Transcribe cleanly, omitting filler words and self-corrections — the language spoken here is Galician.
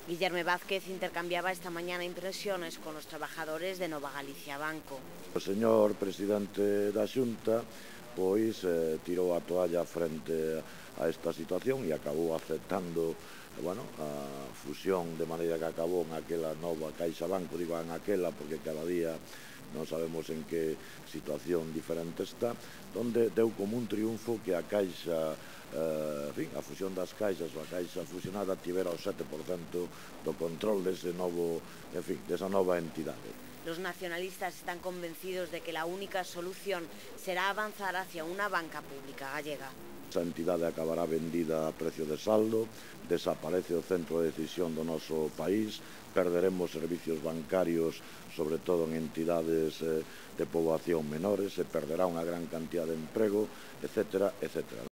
Guillermo Vázquez intercambiaba esta mañana impresiones con los trabajadores de Nova Galicia Banco. O señor presidente da Xunta tirou a toalla frente a esta situación e acabou aceptando a fusión, de maneira que acabou en aquela nova Caixa Banco, digo en aquela porque cada día non sabemos en que situación diferente está, donde deu como un triunfo que a Caixa, a fusión das caixas ou a Caixa fusionada tivera o 7% do control desa nova entidade. Los nacionalistas están convencidos de que la única solución será avanzar hacia una banca pública gallega. Esa entidade acabará vendida a precio de saldo, desaparece o centro de decisión do noso país, perderemos servicios bancarios, sobre todo en entidades de poboación menores, se perderá unha gran cantidad de emprego, etcétera, etcétera.